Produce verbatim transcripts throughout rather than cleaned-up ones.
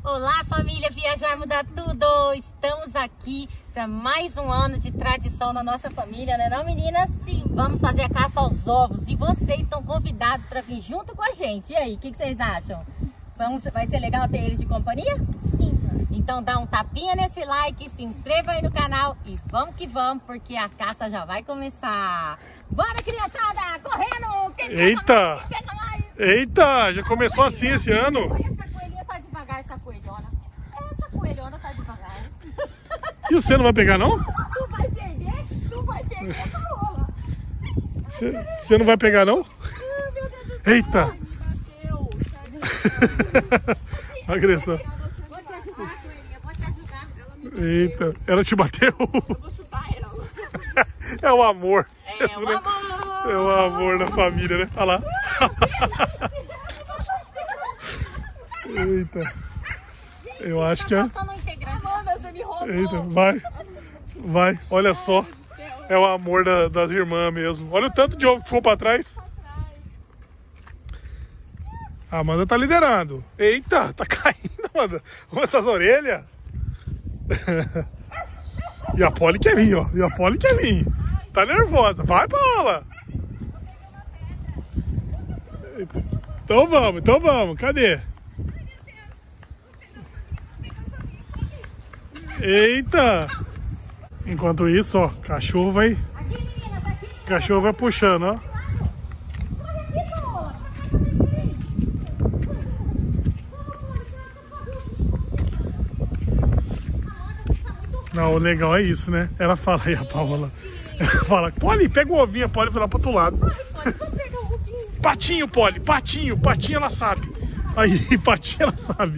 Olá, família Viajar Muda Tudo! Estamos aqui para mais um ano de tradição na nossa família, né não, meninas? Sim. Vamos fazer a caça aos ovos e vocês estão convidados para vir junto com a gente. E aí, o que, que vocês acham? Vamos, vai ser legal ter eles de companhia? Sim. Então dá um tapinha nesse like, se inscreva aí no canal e vamos que vamos, porque a caça já vai começar. Bora, criançada! Correndo! Quem Eita! Quem pega mais? Eita! Já começou assim esse ano? Essa coelhinha tá devagar, essa coelhona. Essa coelhona tá devagar. E você não vai pegar, não? Tu vai perder? Tu vai perder essa rola. Você não vai pegar, não? Ah, meu Deus do céu. Eita! Agressão. Vou te ajudar, coelhinha. Vou te ajudar. Ela me Eita, ela te bateu? Eu vou chutar ela. É o amor. É o amor. É o amor da família, né? Olha lá. Eita. Eu acho que é. Eita, vai. Vai, olha só. É o amor da, das irmãs mesmo. Olha o tanto de ovo que ficou pra trás. A Amanda tá liderando. Eita, tá caindo, Amanda. Olha essas orelhas. E a Polly quer vir, ó. E a Polly quer vir. Tá nervosa. Vai, Paola. Então vamos, então vamos. Cadê? Eita! Enquanto isso, ó, cachorro vai... Cachorro vai puxando, ó. Não, o legal é isso, né? Ela fala aí, a Paola. Ela fala, Polly, pega o ovinho, a Polly vai lá pro outro lado. Patinho, Polly, patinho, patinho ela sabe. Aí, patinho ela sabe.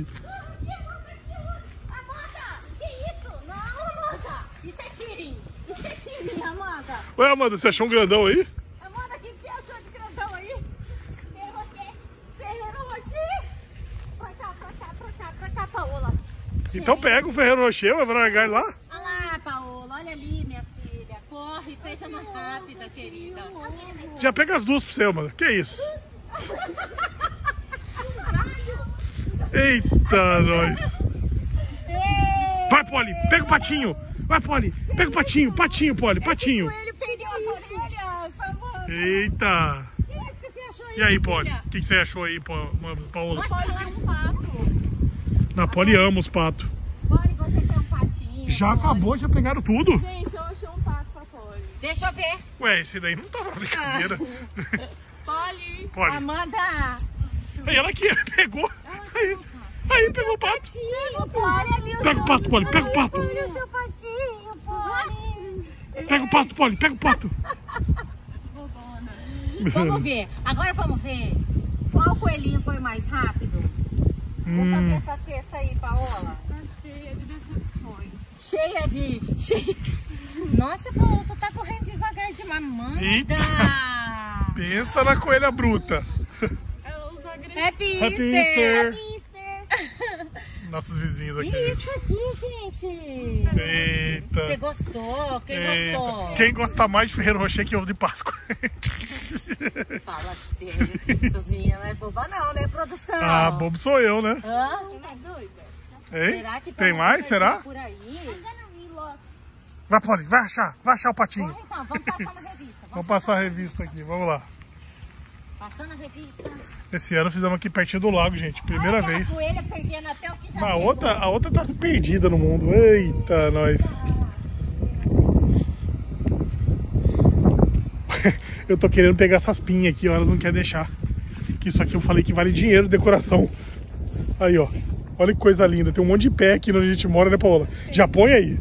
Ué, Amanda, você achou um grandão aí? Amanda, o que você achou de grandão aí? Ferreiro Rocher. Pra cá, pra cá, pra cá, pra cá, Paola. Então pega o Ferreiro Rocher, vai largar lá. Olha lá, Paola, olha ali, minha filha. Corre, seja mais rápida, querida. Já pega as duas pra você, Amanda. Que isso? Eita, nós. Vai, Polly, pega o patinho. Vai, Polly, pega o patinho, patinho, Polly, patinho. Ele perdeu a orelha, Amanda. Eita. O que você achou aí? E aí, Polly? O que você achou aí, Paola? Polly é um pato. Na Polly ama os patos. Polly, você tem um patinho. Já Polly. acabou, já pegaram tudo? Gente, eu achei um pato pra Polly. Deixa eu ver. Ué, esse daí não tava na brincadeira. Polly. Polly. Amanda. Aí ela aqui, pegou. Aí, aí pegou o pato. Olha ali o Pega o pato, Polly, pega o pato. Olha o seu patinho, Polly. Pega o pato, Polly, pega o pato. Vamos ver. Agora vamos ver qual coelhinho foi mais rápido. Deixa eu ver Hum. essa cesta aí, Paola. Tá cheia de decepções. Cheia de... Cheia... Nossa, Paola, tu tá correndo devagar de mamãe. Eita. Pensa na coelha bruta. É os agressivos. Happy Happy Easter. Easter. Nossos vizinhos aqui. Isso aqui, gente. Eita. Você gostou? Quem Eita. gostou? Quem gosta mais de Ferreiro Rocher que ovo de Páscoa? Fala sério. Essas meninas não é boba não, né, produção? Ah, bobo sou eu, né? Hã? Tá doida? Hein? Será que Tem mais? Será? Por aí? Vai, Polly, vai achar, vai achar o patinho. Corre, então, vamos passar na revista. Vamos passar a revista aqui, vamos lá. Passando a revista. Esse ano fizemos aqui pertinho do lago, gente, primeira Olha, vez. a coelha perdendo até o que já A pegou. outra, a outra tá perdida no mundo. Eita, nós. Eu tô querendo pegar essas pinhas aqui, ó, elas não querem deixar. Que isso aqui eu falei que vale dinheiro, decoração. Aí, ó. Olha que coisa linda. Tem um monte de pé aqui onde a gente mora, né, Paola? Já põe aí.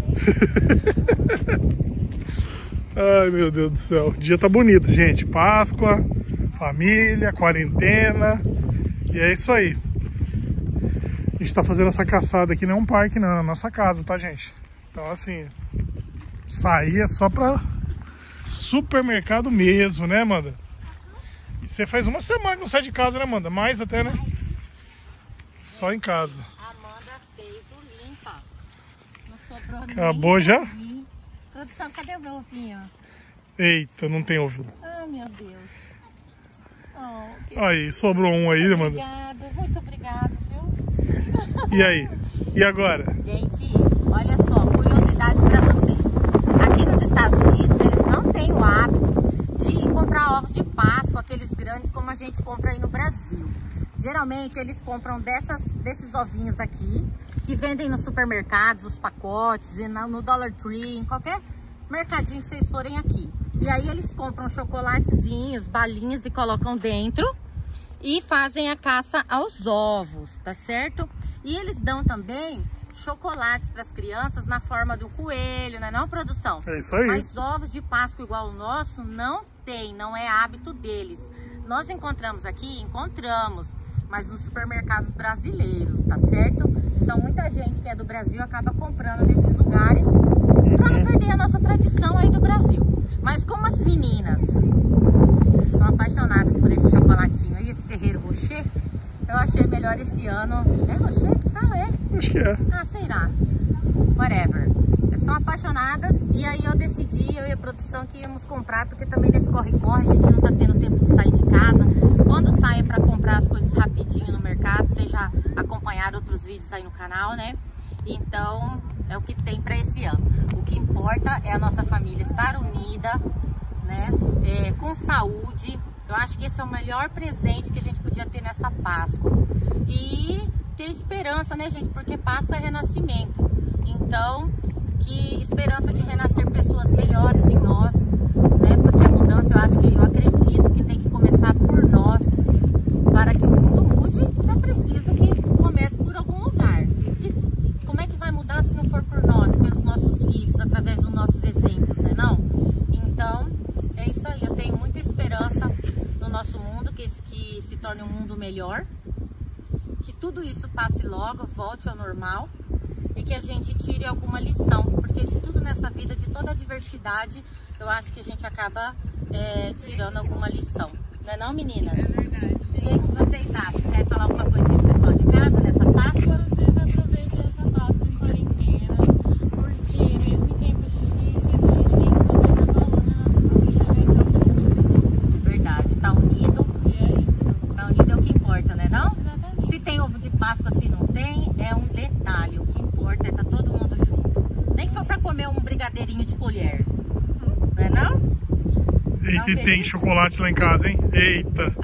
Ai, meu Deus do céu. O dia tá bonito, gente. Páscoa, família, quarentena. E é isso aí. A gente tá fazendo essa caçada aqui, não é um parque, não. É na nossa casa, tá, gente? Então, assim, sair é só pra supermercado mesmo, né, Amanda? E você faz uma semana que não sai de casa, né, Amanda? Mais até, né? Só em casa. A Amanda fez o limpa. Não sobrou Acabou já? ovinho. Produção, cadê o meu ovinho? Eita, não tem ouvido. Ah, meu Deus. Oh, que... Aí, sobrou um aí, Amanda. Obrigado, muito obrigado, viu? E aí? E agora? Gente, olha só, curiosidade pra vocês. Aqui nos Estados Unidos, eles não têm o hábito de comprar ovos de Páscoa, aqueles grandes como a gente compra aí no Brasil. Geralmente, eles compram dessas, desses ovinhos aqui, que vendem nos supermercados, os pacotes, no Dollar Tree, em qualquer mercadinho que vocês forem aqui. E aí eles compram chocolatezinhos, balinhas e colocam dentro e fazem a caça aos ovos, tá certo? E eles dão também chocolates para as crianças na forma do coelho, não é não, produção? É isso aí. Mas ovos de Páscoa igual o nosso não tem, não é hábito deles. Nós encontramos aqui, encontramos, mas nos supermercados brasileiros, tá certo? Então muita gente que é do Brasil acaba comprando nesses lugares para não perder a nossa tradição aí do Brasil. Mas como as meninas são apaixonadas por esse chocolatinho aí, esse Ferreiro Rocher, eu achei melhor esse ano. É Rocher que fala ele? Acho que é. Ah, sei lá. Whatever. Elas são apaixonadas e aí eu decidi, eu e a produção, que íamos comprar, porque também nesse corre-corre a gente não tá tendo tempo de sair de casa. Quando sai para comprar as coisas rapidinho no mercado, vocês já acompanharam outros vídeos aí no canal, né? Então, é o que tem para esse ano. O que importa é a nossa família estar unida, né? É, com saúde. Eu acho que esse é o melhor presente que a gente podia ter nessa Páscoa. E ter esperança, né, gente? Porque Páscoa é renascimento. Então, que esperança de renascer pessoas melhores em nós, né? Porque a mudança, eu acho que, eu acredito que tem que começar por nós. Para que o mundo mude, é preciso que comece por algum lugar. E como é que vai mudar se não for por nós, pelos nossos filhos, através dos nossos exemplos, né não? Então, é isso aí. Eu tenho muita esperança no nosso mundo, que, que se torne um mundo melhor. Que tudo isso passe logo, volte ao normal. E que a gente tire alguma lição. Porque de tudo nessa vida, de toda a diversidade, eu acho que a gente acaba é, tirando alguma lição. Não é não, meninas? É verdade, gente. E o que vocês acham? Quer falar alguma coisinha pro pessoal de casa nessa Páscoa? Vocês aproveitem essa Páscoa em quarentena, porque mesmo em tempos difíceis, a gente tem que saber dar valor na nossa família, né? Que é o que a gente precisa. Verdade, tá unido. E é isso. Tá unido é o que importa, né não? Exatamente. Se tem ovo de Páscoa, se não tem, é um detalhe. O que importa é estar todo mundo junto. Nem que for pra comer um brigadeirinho de colher. Não é não? Eita, e tem chocolate lá em casa, hein? Eita!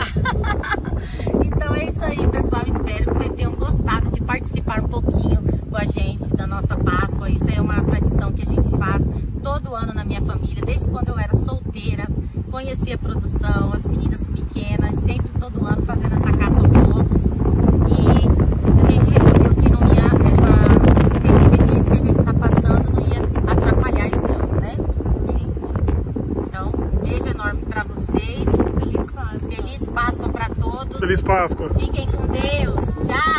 Então é isso aí, pessoal. Espero que vocês tenham gostado de participar um pouquinho com a gente da nossa Páscoa. Isso é uma tradição que a gente faz todo ano na minha família, desde quando eu era solteira. Conheci a produção, as meninas pequenas, sempre todo ano fazendo essa caça aos ovos. E a gente resolveu que não ia, essa, esse tempo difícil que a gente está passando, não ia atrapalhar esse ano, né? Então, beijo enorme pra vocês. Feliz Páscoa. Feliz Páscoa pra todos. Feliz Páscoa! Fiquem com Deus. Tchau!